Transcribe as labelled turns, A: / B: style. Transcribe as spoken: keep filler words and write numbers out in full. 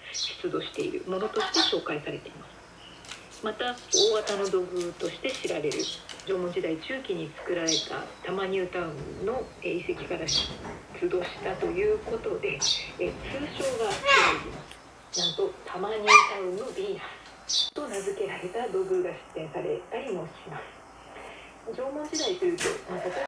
A: 出土しているものとして紹介されています。また大型の土偶として知られる縄文時代中期に作られたタマニュータウンの遺跡から出土したということで、え通称が知られています。なんとタマニュータウンのヴィーナスと名付けられた土偶が出展されたりもします。縄文時代というと、まあ、